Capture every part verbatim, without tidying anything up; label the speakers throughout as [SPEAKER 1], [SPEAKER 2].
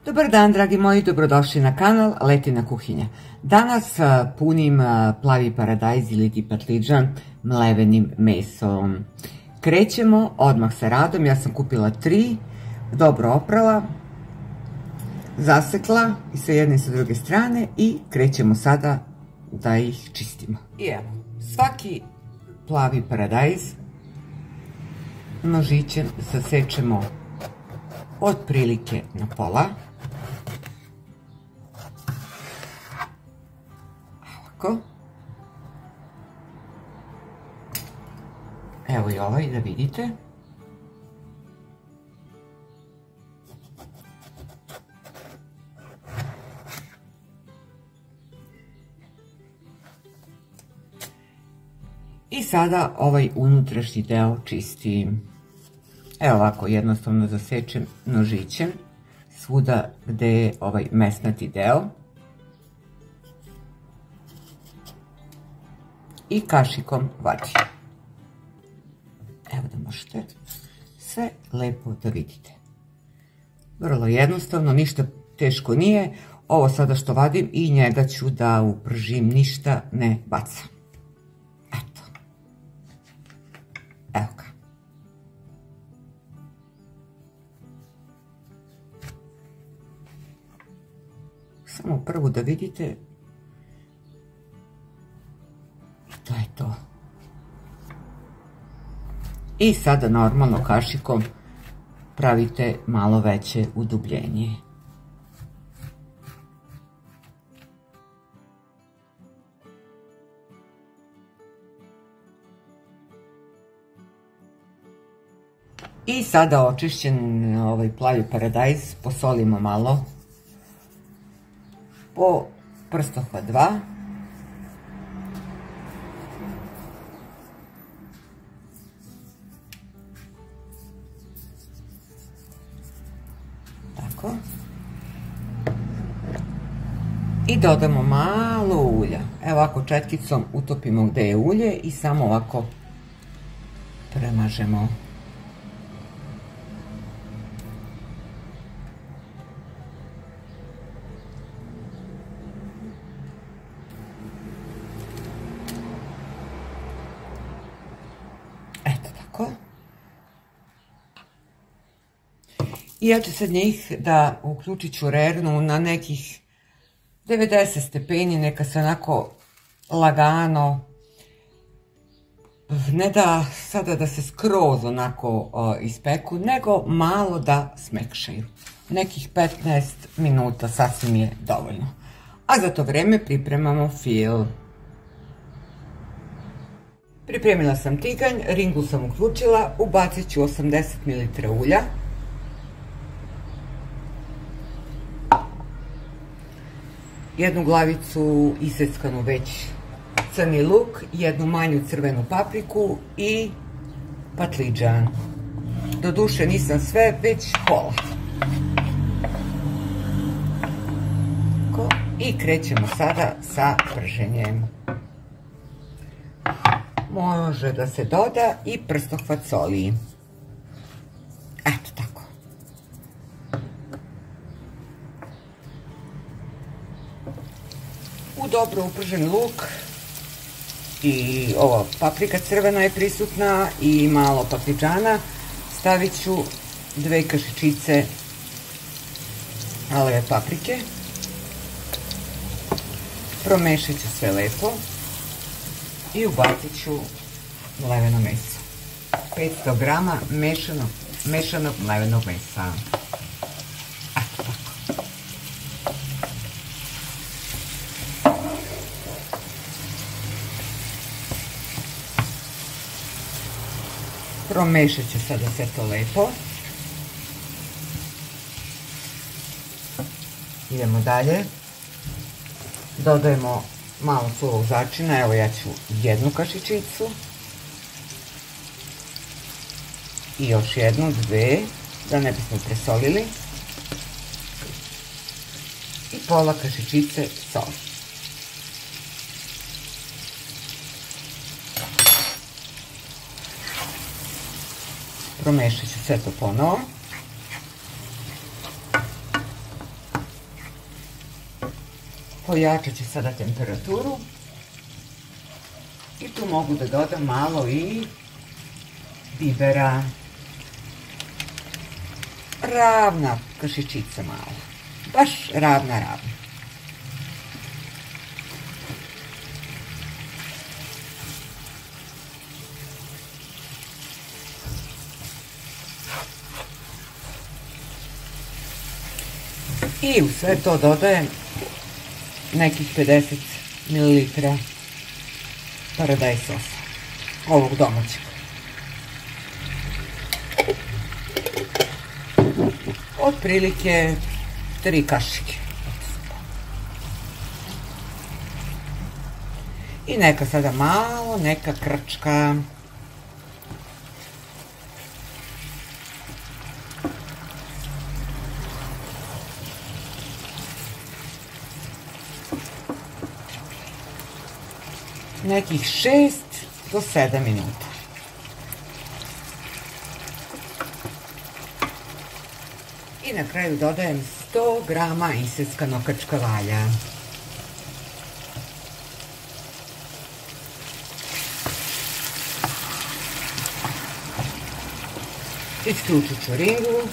[SPEAKER 1] Dobar dan, dragi moji, dobrodošli na kanal Letina kuhinja. Danas punim plavi paradajz ili ti patliđan mlevenim mesom. Krećemo odmah sa radom. Ja sam kupila tri, dobro oprala, zasekla i sa jedne i sa druge strane i krećemo sada da ih čistimo. I evo, svaki plavi paradajz nožićem zasečemo otprilike na pola. Ovako. Evo i ovaj da vidite. I sada ovaj unutrašnji deo čistim. Evo ovako jednostavno zasečem nožićem svuda gde je ovaj mesnati deo. I kašikom vadim. Evo da možete sve lepo da vidite. Vrlo jednostavno, ništa teško nije. Ovo sada što vadim i njega ću da upržim, ništa ne bacam. Eto. Evo ga. Samo prvo da vidite. To je to. I sada normalno kašikom pravite malo veće udubljenje. I sada očišćen ovaj plavi paradajz posolimo malo po prstohvat dva. Tako. I dodamo malo ulja. Evo ovako četkicom utopimo gde je ulje i samo ovako premažemo. Eto tako. I ja ću sad njih da uključit ću rernu na nekih devedeset stepeni, neka se onako lagano, ne da sada da se skroz onako ispeku, nego malo da smekšaju. Nekih petnaest minuta sasvim je dovoljno. A za to vreme pripremamo fil. Pripremila sam tiganj, ringu sam uključila, ubacit ću osamdeset mililitara ulja. Jednu glavicu iseckanu već crni luk, jednu manju crvenu papriku i patliđan. Doduše nisam sve, već pola. I krećemo sada sa prženjem. Može da se doda i prstohvat soli. Eto tako. U dobro upržen luk i ova paprika crvena je prisutna i malo patliđana. Stavit ću dve kašičice aleve paprike. Promešat ću sve lepo i ubacit ću mleveno meso. petsto grama mešanog, mešanog mlevenog mesa. Eto tako. Promešat ću sada sve to lepo. Idemo dalje. Dodajemo malo suvog začina, evo ja ću jednu kašičicu. I još jednu, dve, da ne bismo presolili. I pola kašičice soli. Promešat ću sve to ponovo. Pojačat ću sada temperaturu i tu mogu da dodam malo i bibera. Ravna kašičica malo, baš ravna ravna. I u sve to dodajem nekih pedeset mililitara paradajz sosa, ovog domaćeg. Otprilike tri kašike. I neka sada malo, neka krčka. Nekih šest do sedam minuta. I na kraju dodajem sto grama iseckano kačkavalja. Isključit ću ringu.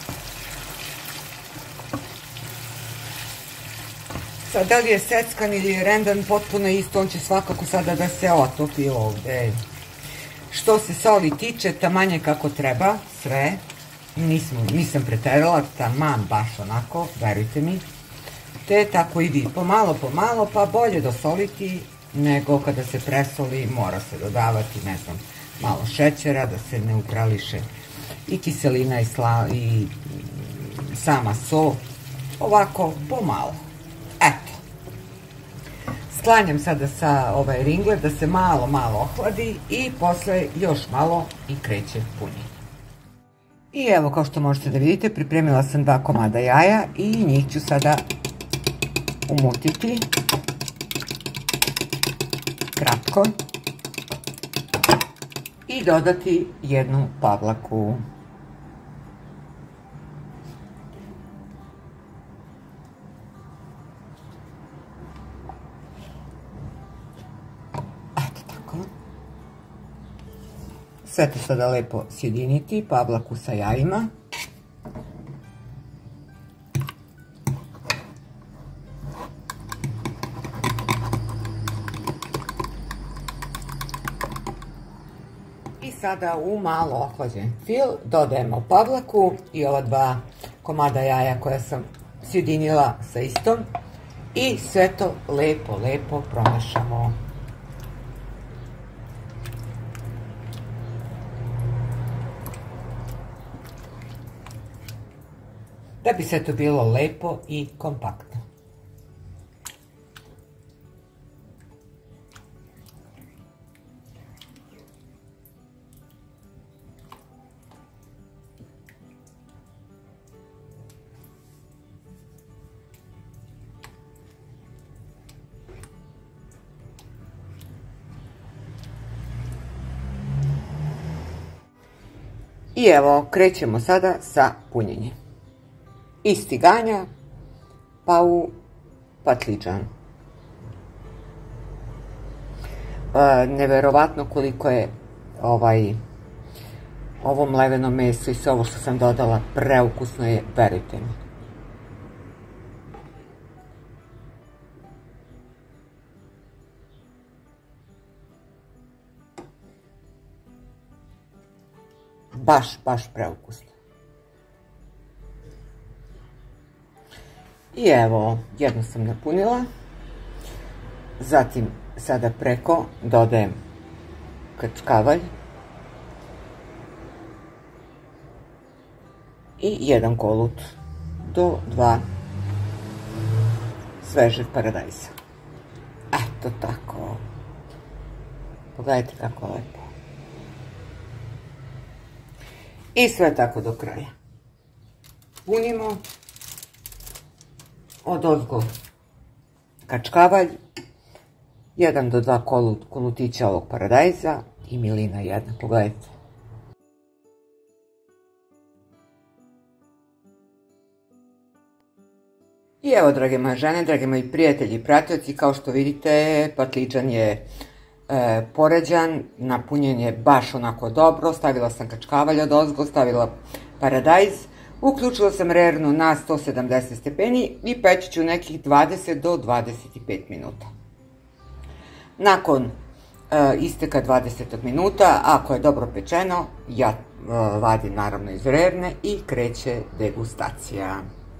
[SPEAKER 1] Sad, da li je seckan ili je rendan, potpuno isto, on će svakako sada da se otopi ovde. Što se soli tiče, taman je kako treba, sve. Nisam preterala, taman baš onako, verujte mi. Te tako i vi, pomalo, pomalo, pa bolje dosoliti nego kada se presoli, mora se dodavati, ne znam, malo šećera da se ne uprališe i kiselina i sama so, ovako pomalo. Eto. Sklanjam sada sa ovaj ringler da se malo, malo ohladi i posle još malo i kreće punjenje. I evo, kao što možete da vidite, pripremila sam dva komada jaja i njih ću sada umutiti kratko i dodati jednu pavlaku. Eto tako. Sve to sada lepo sjediniti, pavlaku sa jajima. I sada u malo ohlađen fil dodajemo pavlaku i ova dva komada jaja koja sam sjedinila sa istom i sve to lepo, lepo promešamo. Da bi sve to bilo lepo i kompaktno. I evo, krećemo sada sa punjenjem. Iz tiganja pa u patliđan. Neverovatno koliko je ovo mleveno meso i sve ovo što sam dodala, preukusno je, verujte mi. Baš, baš preukusno. I evo, jednu sam napunila. Zatim sada preko dodajem kačkavalj i jedan kolut do dva svežeg paradajza. Eto tako. Pogledajte kako lepo. I sve tako do kraja. Punimo. Odozgo kačkavalj, jedan do dva kolutića ovog paradajza i milina jedna, pogledajte. I evo, drage moje žene, drage moji prijatelji i pratioci, kao što vidite, patliđan je e, poređan, napunjen je baš onako dobro, stavila sam kačkavalj od ozgo, stavila paradajz, uključila sam rernu na sto sedamdeset stepeni i peći ću nekih dvadeset do dvadeset pet minuta. Nakon e, isteka dvadeset minuta, ako je dobro pečeno, ja e, vadim naravno iz rerne i kreće degustacija.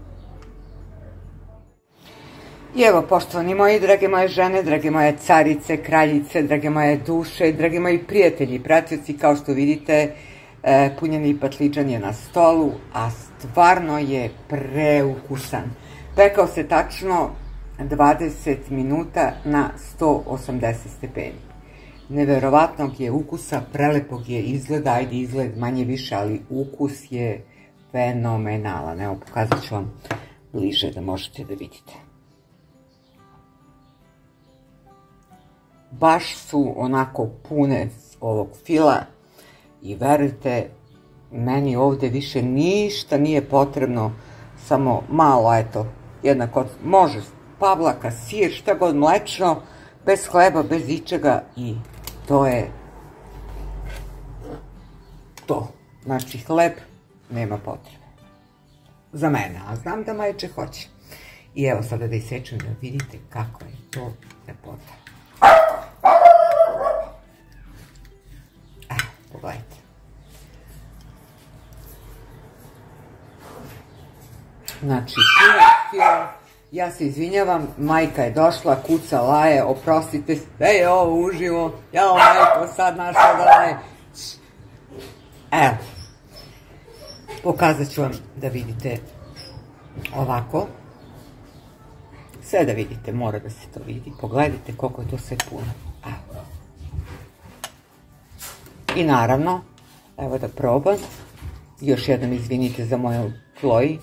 [SPEAKER 1] I evo, poštovani moji, drage moje žene, drage moje carice, kraljice, drage moje duše, dragi moji prijatelji i pratioci, kao što vidite, e, punjeni patliđan je na stolu, a stvarno je preukusan. Pekao se tačno dvadeset minuta na sto osamdeset stepeni. Neverovatnog je ukusa, prelepog je izgleda, ajde izgled manje više, ali ukus je fenomenalan. Evo, pokazat ću vam bliže da možete da vidite. Baš su onako pune ovog fila i verujte, meni ovde više ništa nije potrebno, samo malo, eto, jednako, može pavlaka, sir, šta god, mlečno, bez hleba, bez ičega i to je to. Znači, hleb nema potrebe. Za mene, a znam da majče hoće. I evo sada da isečem da vidite kako je to lepota. Pogledajte. Znači, ja se izvinjavam, majka je došla, kuca, laje, oprostite, sve je ovo uživo, jao majko, sad našla da laje. Evo, pokazat ću vam da vidite ovako, sve da vidite, mora da se to vidi, pogledajte koliko je to sve puno. Evo. I naravno, evo da probam, još jednom izvinite za moju ploji.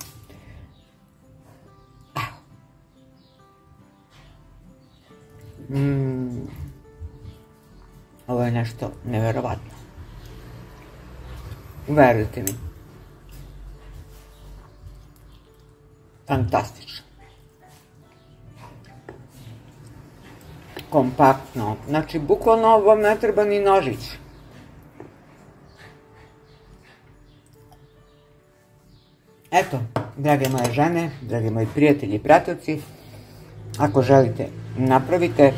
[SPEAKER 1] Mm. Ovo je nešto neverovatno. Verujte mi. Fantastično. Kompaktno. Znači, bukvalno vam ne treba ni nožić. Eto, drage moje žene, drage moji prijatelji i pratioci, ako želite, napravite.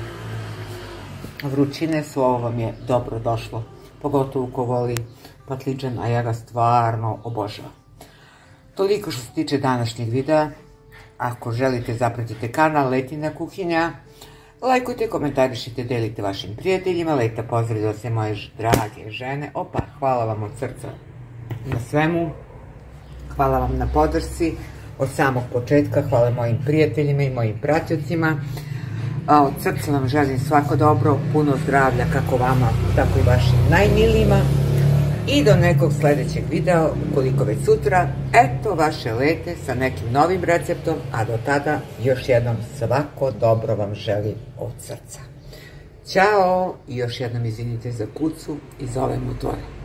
[SPEAKER 1] Vrućine su, ovo vam je dobro došlo, pogotovo ko voli patliđan, a ja ga stvarno obožavam. Toliko što se tiče današnjeg videa. Ako želite, zapratite kanal Letina kuhinja, lajkujte, komentarišite, delite vašim prijateljima. Leta pozdravlja se moje drage žene. Opa, hvala vam od srca na svemu. Hvala vam na podršci od samog početka, hvala mojim prijateljima i mojim pratiocima. Od srca vam želim svako dobro, puno zdravlja kako vama, tako i vašim najmilijima. I do nekog sljedećeg videa, ukoliko već sutra, eto vaše Lete sa nekim novim receptom, a do tada još jednom svako dobro vam želim od srca. Ćao i još jednom izvinite za kucu i za ove motore.